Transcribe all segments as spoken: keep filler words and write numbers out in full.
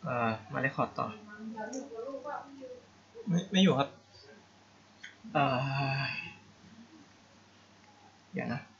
อ่ามาเรคคอร์ดต่อไม่ไม่อยู่ครับอ่าเดี๋ยวนะ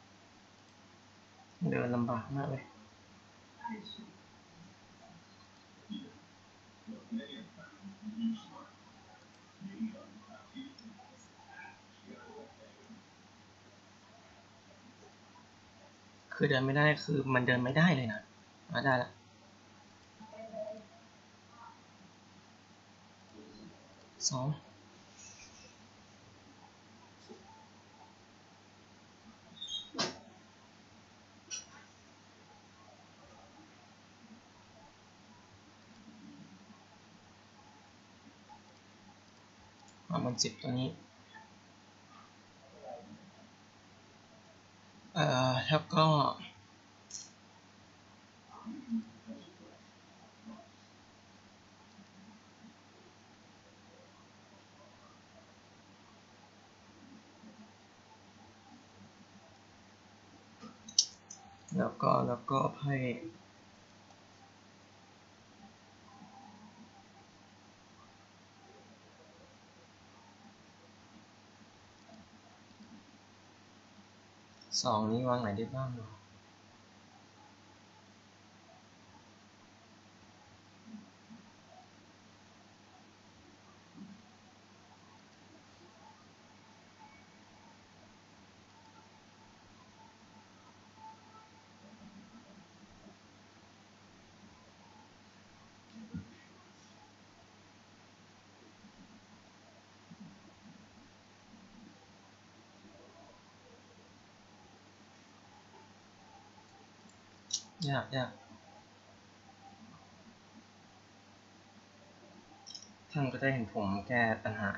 เดินลำบากมากเลยคือเดินไม่ได้คือมันเดินไม่ได้เลยนะมาได้ละสองมันสิบตัวนี้เอ่อแล้วก็แล้วก็แล้วก็ให้สองนี้วางไหนได้บ้างเนาะยากยากท่านก็ได้เห็นผมแก้ปัญหา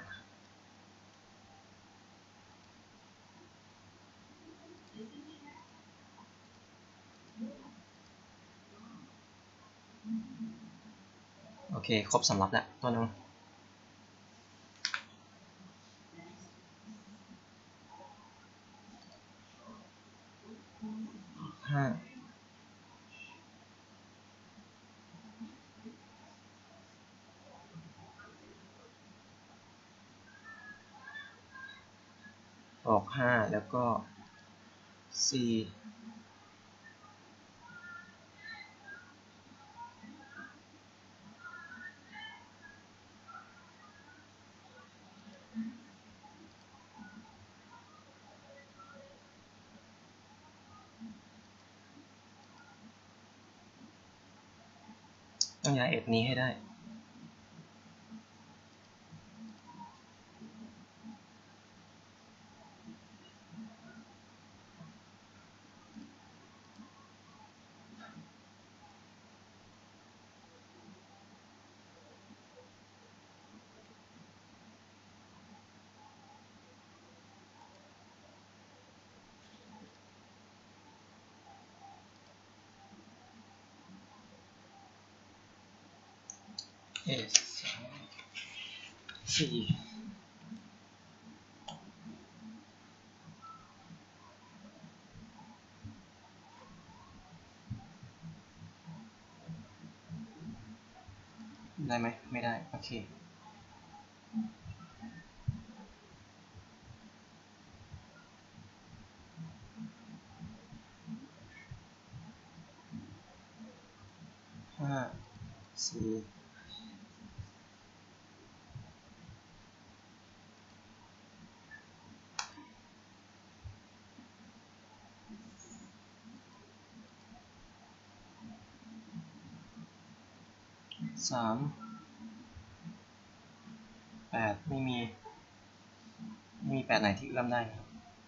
โอเคครบสำรับแล้วตัวนึงห้าออกห้าแล้วก็สี่ต้องย้ายเอ็ดนี้ให้ได้เอสสี่ได้ไหมไม่ได้โอเคห้าสี่สามแปดไม่มีไม่มีแปดไหนที่เอื้อมได้นะครับ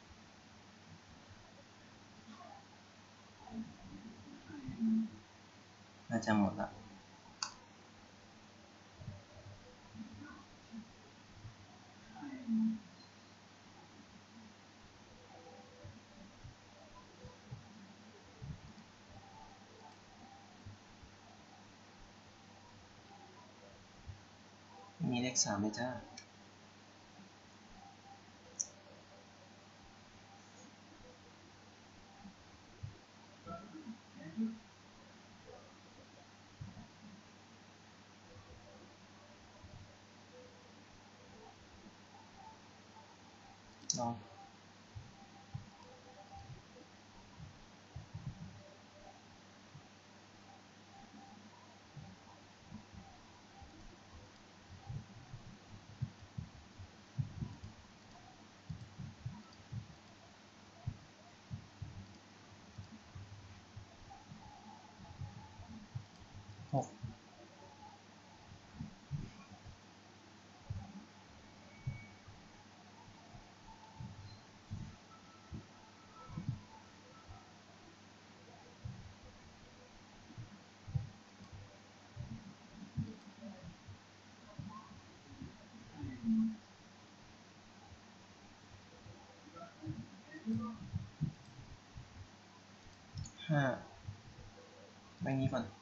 น่าจะหมดละมีเลขสามไหมจ้าลองหกห้าใบนี้ก่อน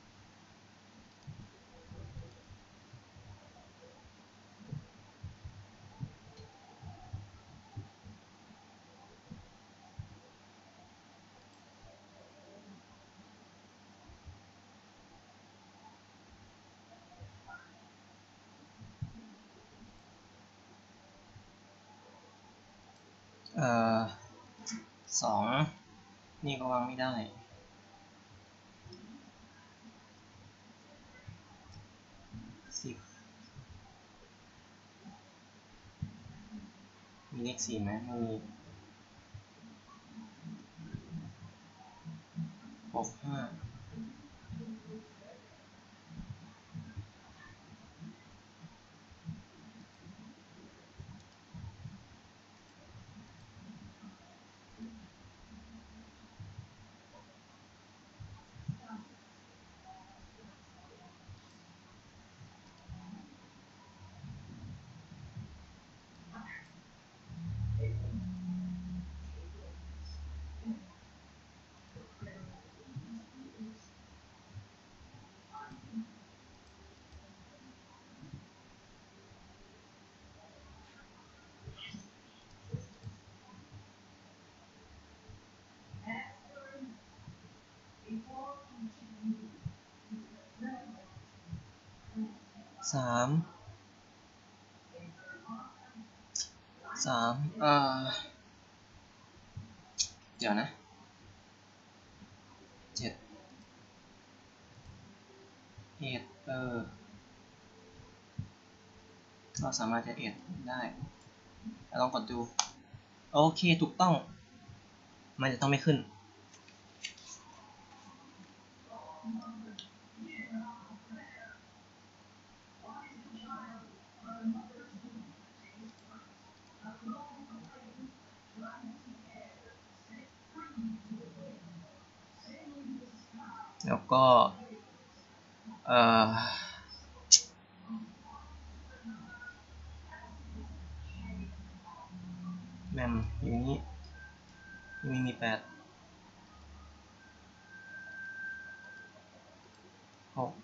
เอ่อสองนี่ก็วางไม่ได้สิบมีเลขสี่ไหมไม่มีหกห้าสามสามเอ่อเดี๋ยวนะเจ็ดเอ็ดเออเราสามารถจะเอ็ดได้ลองกดดูโอเคถูกต้องมันจะต้องไม่ขึ้นแล้วก็เอ่อแมมอย่างนี้มีมีแปดหก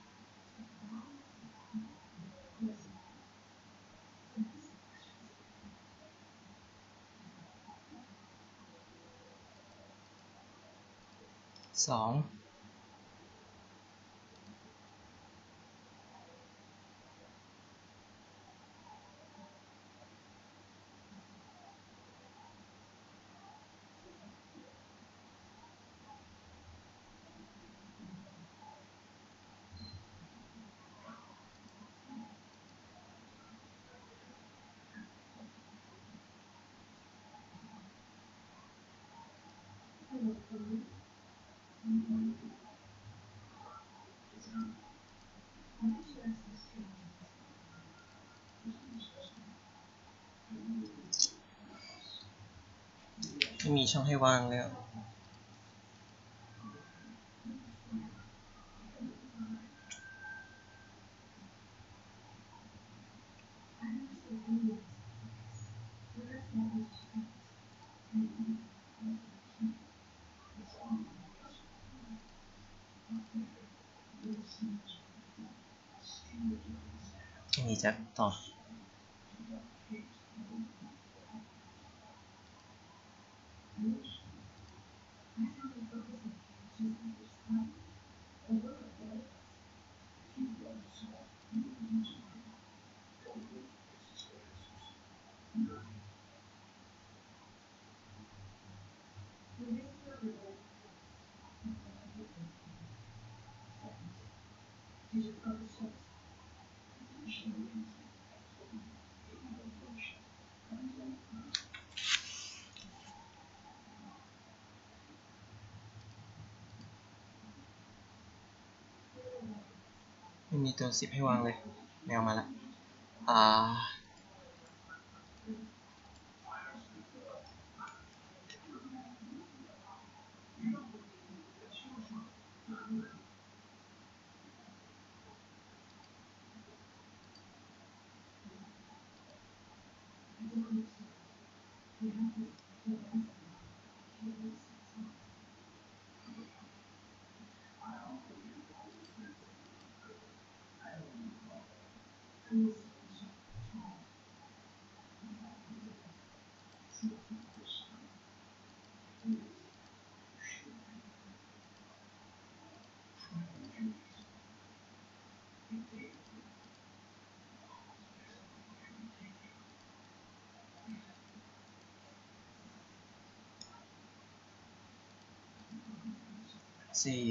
สองไม่มีช่องให้วางแล้วนี่จะต่อไม่มีตัวสิบให้วางเลยแมวมาละอ่าสี่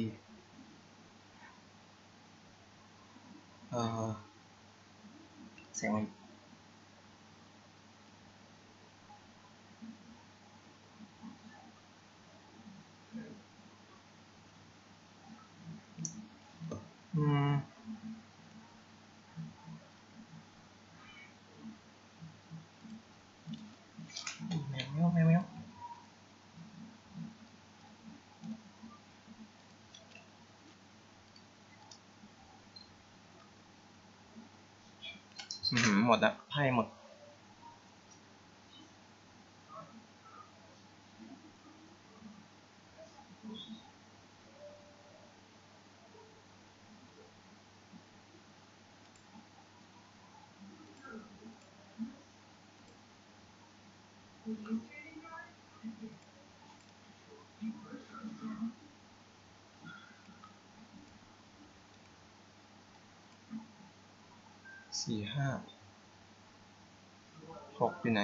เออเสียงมันอืมแมวแมวแมวแมวอืมหมดละไพ่หมดสี่ห้าหกอยู่ไหน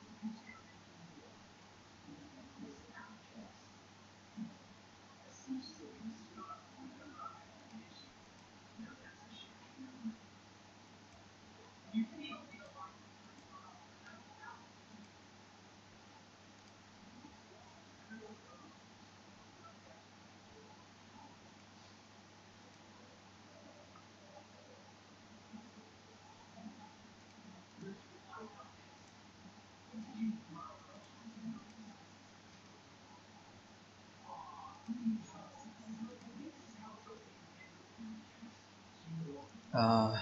เอ่อ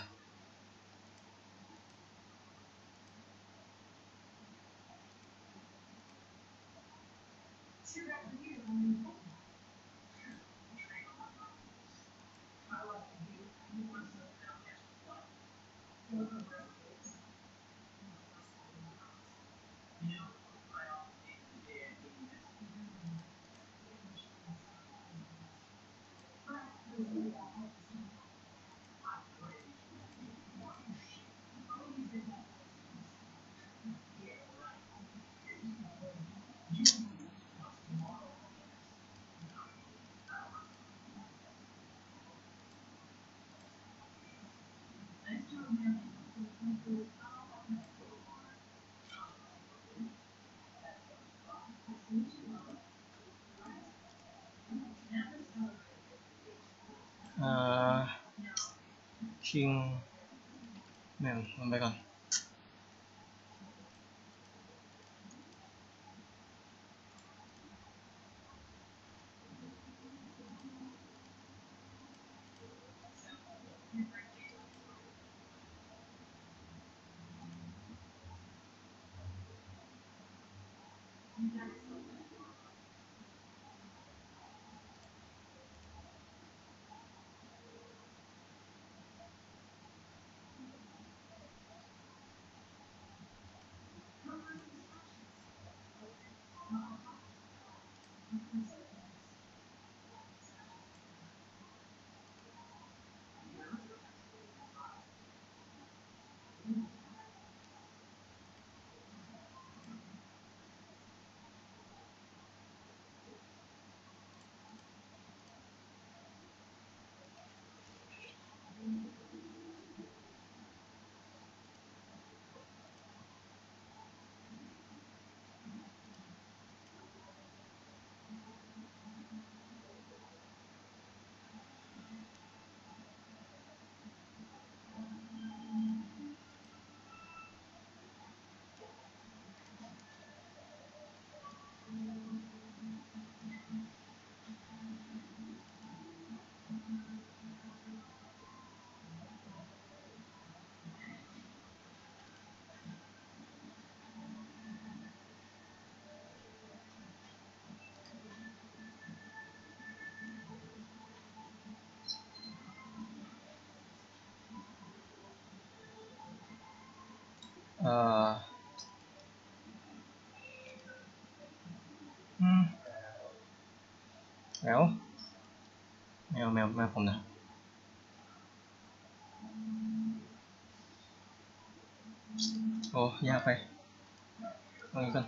เอ่อคิงแมวลงไปก่อนอ่ออืมแมวแมวแมวแมวผมนะโอ้ยากไปเอางี้ก่อน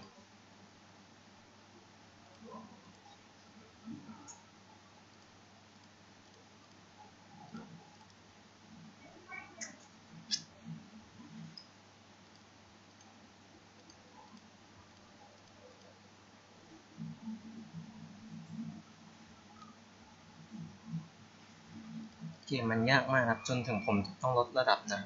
เกมมันยากมากครับจนถึงผมต้องลดระดับนะ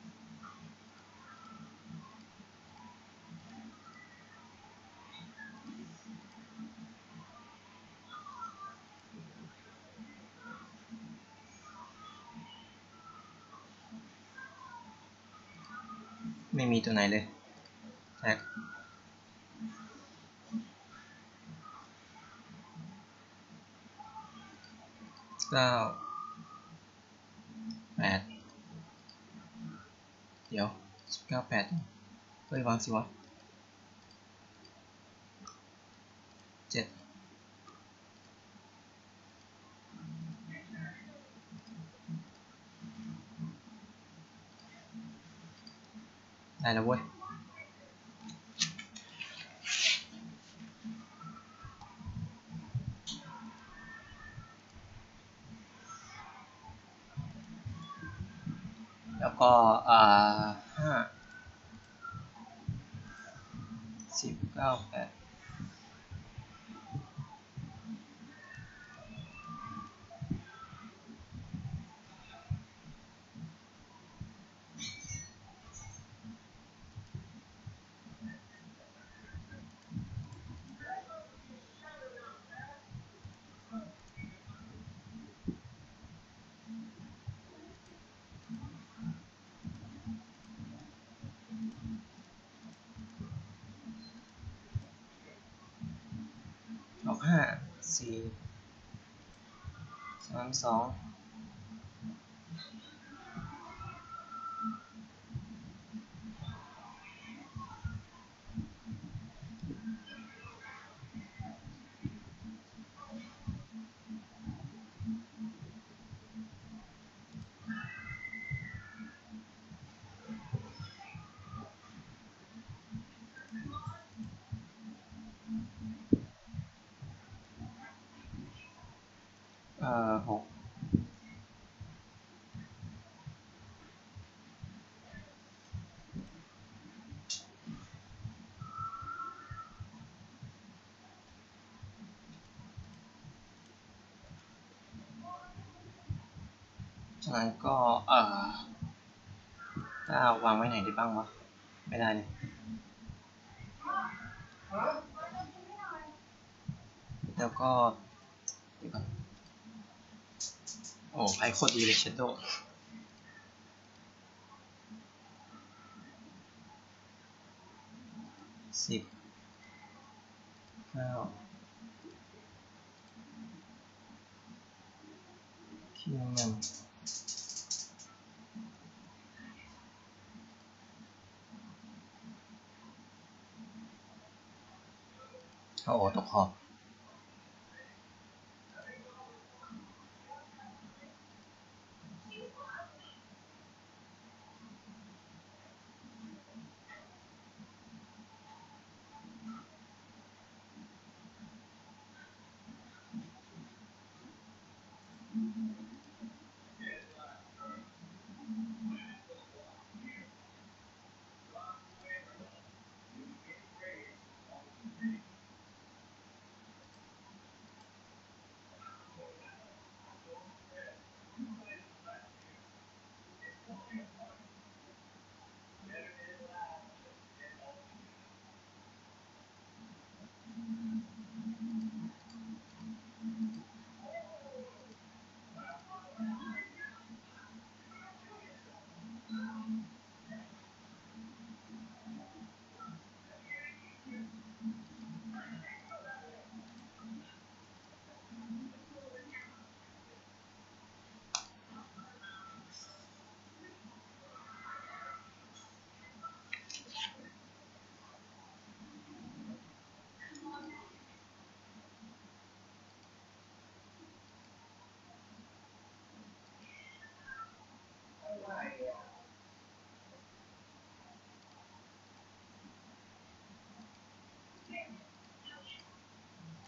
ไม่มีตัวไหนเลยแท็กเก้าแปดเดี๋ยวสิบเก้าแปดเฮ้ยวางสิวะเจ็ดได้แล้วเว้ยแล้วก็อ่าห้าสิบเก้าแปดลบห้าสี่สามสองเอ่อหกจากนั้นก็เอ่อถ้าวางไว้ไหนได้บ้างวะไม่ได้เลยแล้วก็เดี๋ยวก่อนโอ้ไพ่โคตรดีเลยเชดโดสิบเก้าคิวเงินโอ้โหตกขอบ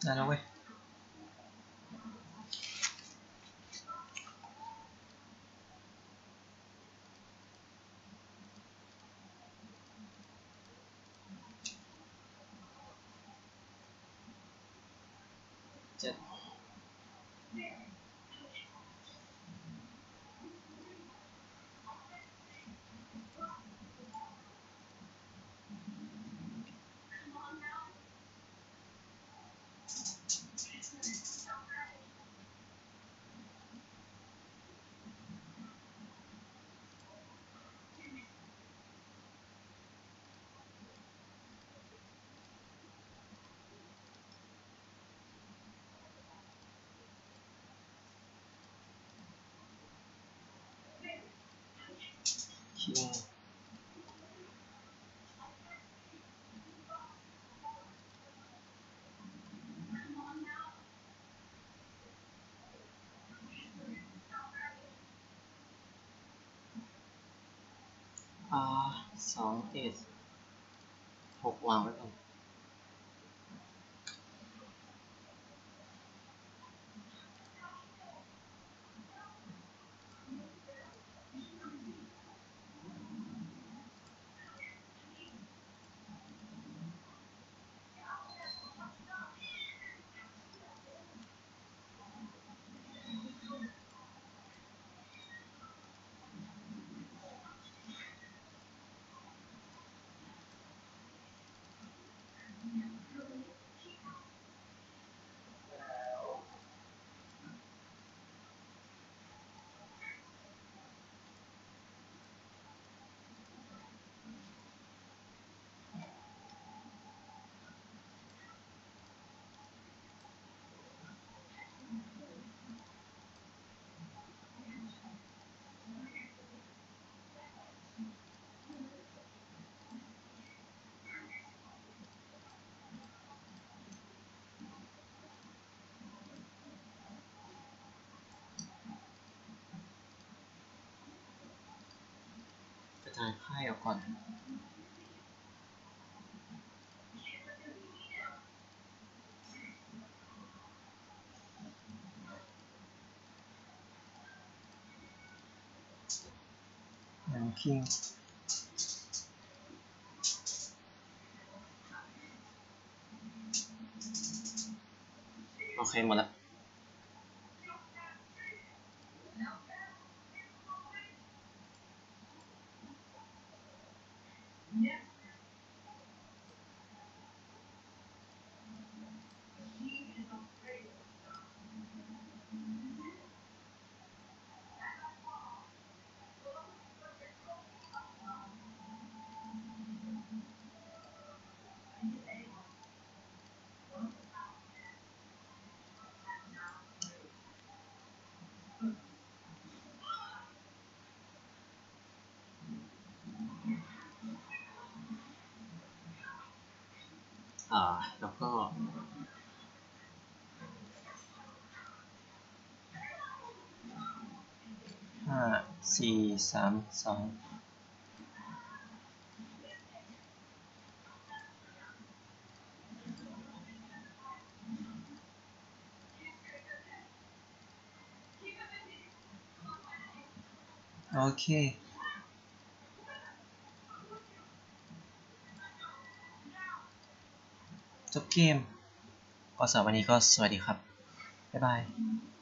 ได้แล้วเว้ยเจ็ดคิงอ่าสองเอ็ดหกวางไว้ก่อนกระจายไพ่ออกก่อนหนึ่งคิงโอเคหมดแล้วอ่าแล้วก็ห้าสี่สามสองโอเคจบเกมก็สำหรับวันนี้ก็สวัสดีครับบ๊ายบาย